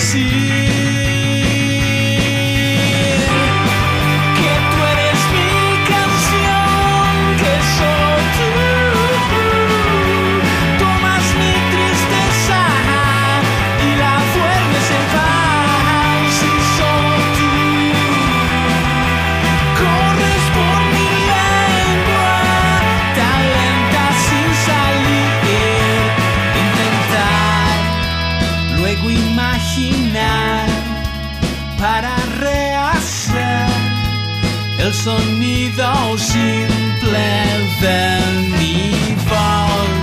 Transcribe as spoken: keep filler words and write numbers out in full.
que tú eres mi canción, que solo tú tomas mi tristeza y la duermes en paz, y solo tú corres por mi lengua tan lenta sin salir, intentar luego imaginar para rehacer el sonido simple de mi voz.